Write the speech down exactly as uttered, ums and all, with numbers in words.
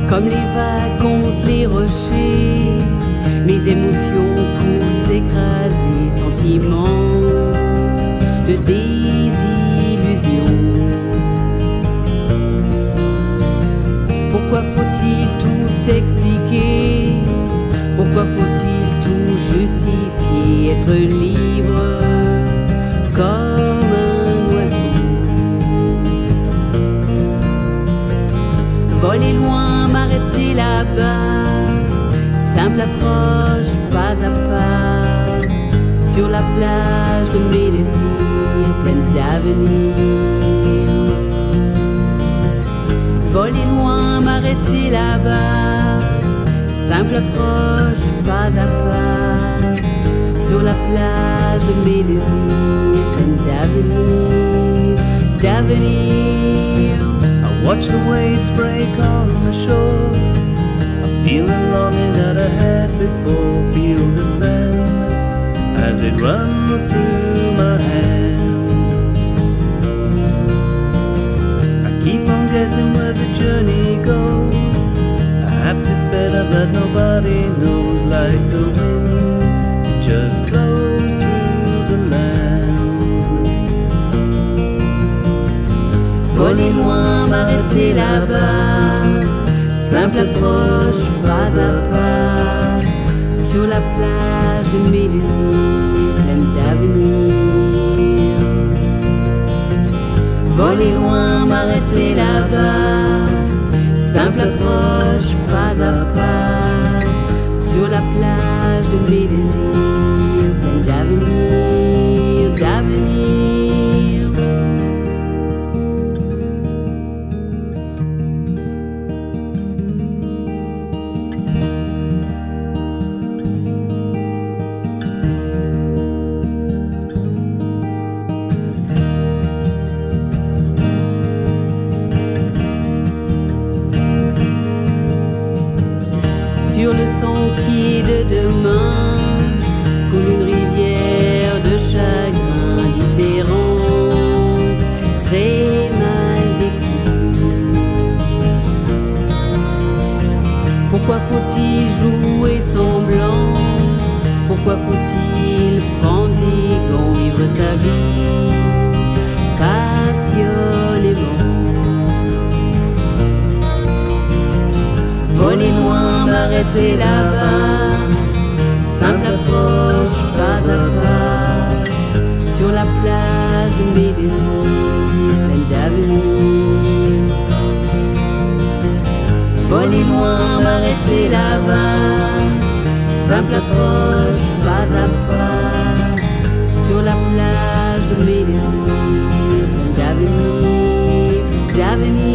Comme les vagues contre les rochers, mes émotions courent s'écraser, sentiments de désillusion. Pourquoi faut-il tout expliquer? Pourquoi faut-il tout justifier? Être libre comme un oiseau, voler loin, m'arrêter là-bas, simple approche, pas à pas, sur la plage de mes désirs, pleine d'avenir. Voler loin, m'arrêter là-bas, simple approche, pas à pas, sur la plage de mes désirs, pleine d'avenir, d'avenir. I watch the waves break on the shore. I feel the longing that I had before. Feel the sand as it runs through my hand. I keep on guessing where the journey goes. Perhaps it's better that nobody knows. Like the wind, it just blows through the land. Voler loin, m'arrêter là-bas, simple approche, pas à pas, sur la plage de mes désirs, pleine d'avenir. Voler loin, m'arrêter là-bas, simple approche, pas à pas, sur la plage de mes désirs, pleine d'avenir, d'avenir. Sur le sentier de demain, comme une rivière de chagrin différente, très mal vécue. Pourquoi faut-il jouer semblant? Pourquoi faut-il prendre des gants, vivre sa vie passionnément? Voler loin, m'arrêter là-bas, simple approche, pas à pas, sur la plage de mes désirs, pleine d'avenir. Voler loin, m'arrêter là-bas, simple approche, pas à pas, sur la plage de mes désirs, pleine d'avenir, d'avenir.